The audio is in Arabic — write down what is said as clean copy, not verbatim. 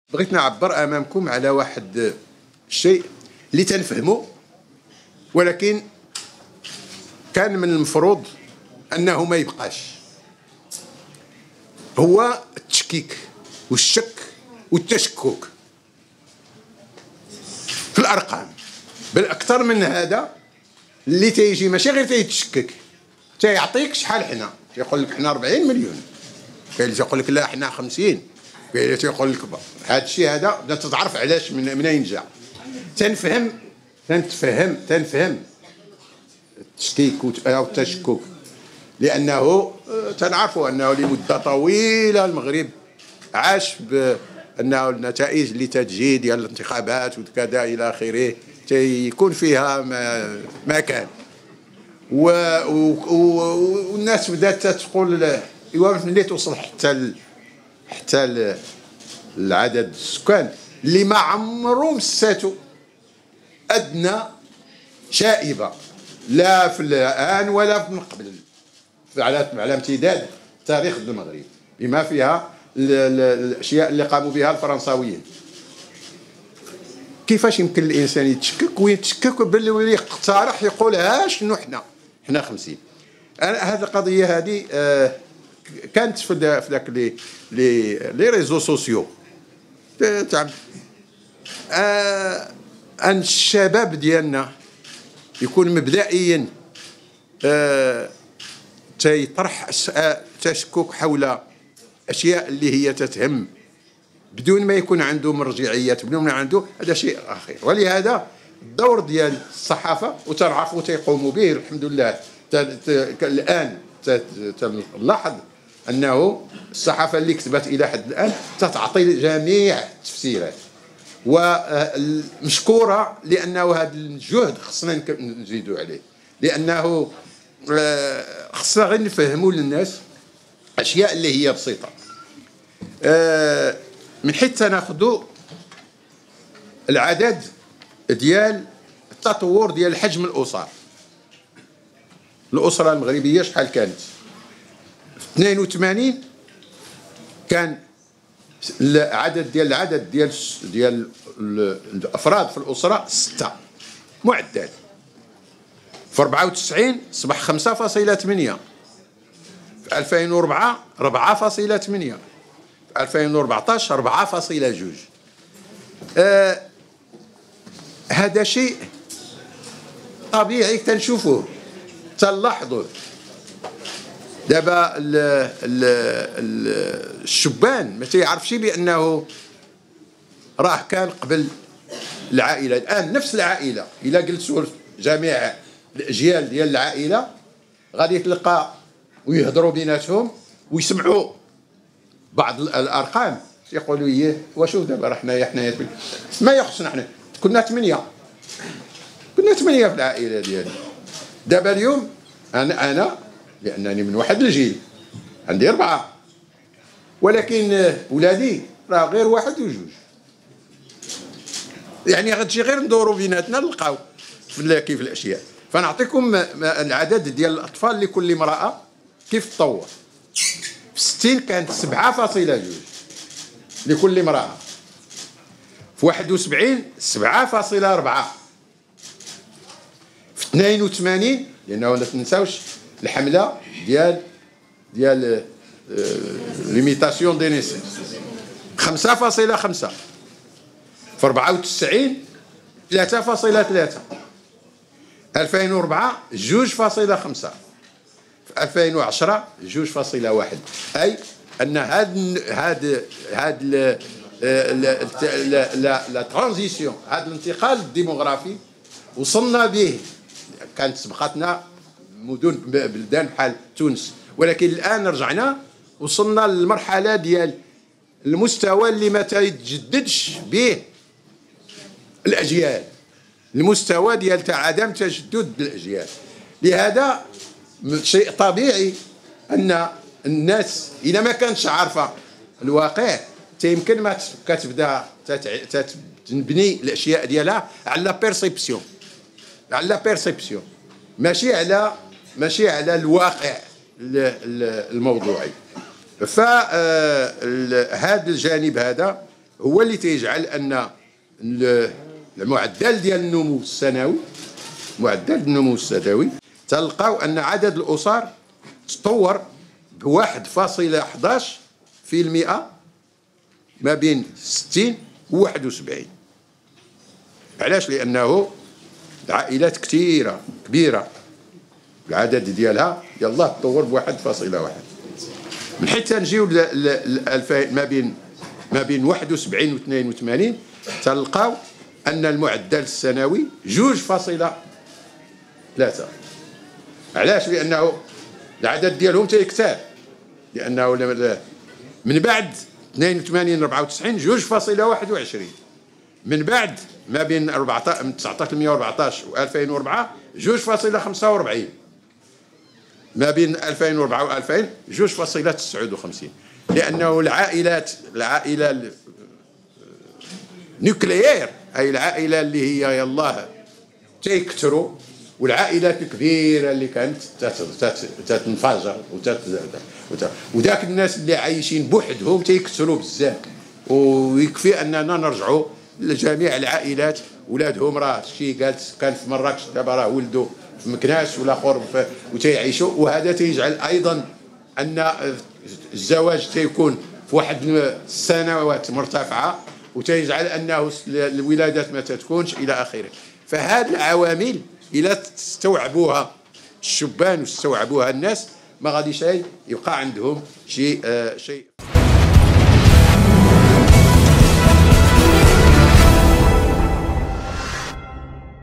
بغيت نعبر امامكم على واحد الشيء اللي تنفهمه، ولكن كان من المفروض انه ما يبقاش. هو التشكيك والشك والتشكك في الارقام. بل اكثر من هذا، اللي تيجي ماشي غير تيتشكك، تيعطيك شحال حنا، تيقول لك حنا 40 مليون، كاين اللي تيقول لك لا حنا 50، كاين اللي تيقول لك هذا الشيء هذا بدا تتعرف علاش منين جا. تنفهم التشكيك او التشكك، لانه تنعرفوا انه لمده طويله المغرب عاش بانه النتائج اللي تجي ديال الانتخابات وكذا الى اخره تيكون فيها ما كان، والناس بدات تقول ايوا ملي توصل حتى العدد السكان اللي ما عمرو مساتو ادنى شائبه، لا في الان ولا من قبل، على امتداد تاريخ المغرب، بما فيها الاشياء اللي قاموا بها الفرنساويين. كيفاش يمكن الانسان يتشكك ويتشكك باللي يقترح يقول شنو حنا 50؟ هذه القضيه هذه كانت في ذاك لي ريزو سوسيو تاع ان الشباب ديالنا يكون مبدئيا تيطرح تشكك حول اشياء اللي هي تتهم بدون ما يكون عنده مرجعيات، بدون ما عنده، هذا شيء اخر. ولهذا الدور ديال الصحافه وتنعرفوا تيقوموا به الحمد لله. الان تلاحظ انه الصحافه اللي كتبت الى حد الان تتعطي جميع التفسيرات، ومشكوره، لانه هذا الجهد خصنا نزيدوا عليه، لانه خصنا غير نفهموا للناس اشياء اللي هي بسيطه. من حيث تناخذوا العدد ديال التطور ديال حجم الاسره المغربيه شحال كانت؟ 82 كان العدد ديال الافراد في الاسره 6 معدل. في 94 صبح 5.8، في 2004 4.8، في 2014 4.2. هذا شيء طبيعي تنشوفوه تنلاحظوه. دابا الشبان ما تيعرفش بانه راه كان قبل العائله. الان نفس العائله الا جلسوا جميع الاجيال ديال العائله غادي تلقى ويهضروا بيناتهم ويسمعوا بعض الارقام، يقولوا ايه واشوف دابا راه حنايا ما يخصنا، حنا كنا 8 في العائله ديالي. دابا اليوم انا لانني من واحد الجيل عندي 4، ولكن ولادي راه غير 1 و 2. يعني غتجي غير ندوروا بيناتنا نلقاو كيف الاشياء. فنعطيكم العدد ديال الاطفال لكل امراه كيف تطور. في 60 كانت 7.2 لكل امراه، في 71 7.4، في 82 لانه ما تنساوش الحمله ديال ليميتاسيون دي نيسيس 5.5، في 94 3.3، 2004 2.5، في 2010 2.1. اي ان هاد لا ترانزيسيون، هذا الانتقال الديموغرافي وصلنا به. كانت سبقتنا بلدان بحال تونس، ولكن الان رجعنا وصلنا للمرحله ديال المستوى اللي ما تيتجددش به الاجيال، المستوى ديال تاع عدم تجدد الاجيال. لهذا شيء طبيعي ان الناس اذا ما كانتش عارفه الواقع يمكن ما كتبدا تبني الاشياء ديالها على بيرسيبسيون، ماشي على الواقع الموضوعي. فهذا الجانب هذا هو اللي تيجعل ان المعدل ديال النمو السنوي، معدل النمو السنوي تلقاو ان عدد الاسر تطور ب 1.11% ما بين 60 و 71. علاش؟ لانه العائلات كبيره العدد ديالها يلاه تطور ب 1.1. من حيث نجيو ما بين 71 و 82 تلقاو ان المعدل السنوي 2.3. علاش؟ لانه العدد ديالهم تيكثر، لانه من بعد 82 94 2.21، من بعد ما بين 1914 و 2004 2.45، ما بين 2004 و 2000 2.59. لانه العائله نوكليير، اي العائله اللي هي يلاه تيكثروا، والعائلات الكبيره اللي كانت تتنفجر وذاك الناس اللي عايشين بوحدهم تيكثروا بزاف. ويكفي اننا نرجعوا لجميع العائلات ولادهم راه شي قالت كان في مراكش دابا راه ولدوا في مكناس والاخر وتيعيشوا. وهذا تيجعل ايضا ان الزواج تيكون في واحد السنوات مرتفعه، وتيجعل انه الولادات ما تتكونش الى اخره. فهذه العوامل الى تستوعبوها الشبان واستوعبوها الناس ما غاديش يبقى عندهم شيء